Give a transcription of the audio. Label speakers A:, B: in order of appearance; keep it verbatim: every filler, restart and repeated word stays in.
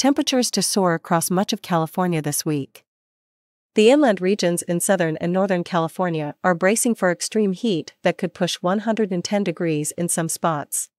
A: temperatures to soar across much of California this week. The inland regions in southern and northern California are bracing for extreme heat that could push one hundred ten degrees in some spots.